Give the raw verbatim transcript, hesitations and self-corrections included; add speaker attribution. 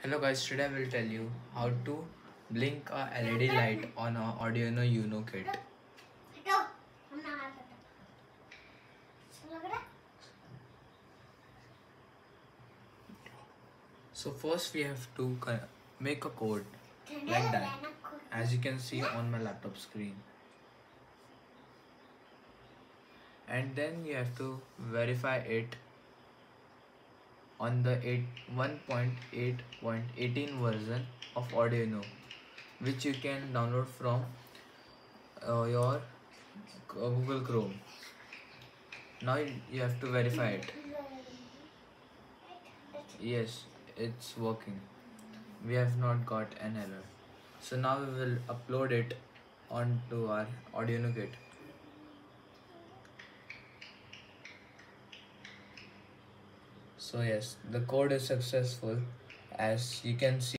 Speaker 1: Hello guys, today I will tell you how to blink a L E D light on a Arduino Uno kit. So first we have to make a code like that, as you can see on my laptop screen. And then you have to verify it on the one point eight point eighteen version of Arduino, which you can download from uh, your Google Chrome. Now you have to verify it. Yes, it's working. We have not got an error. So now we will upload it onto our Arduino kit. So yes, the code is successful, as you can see.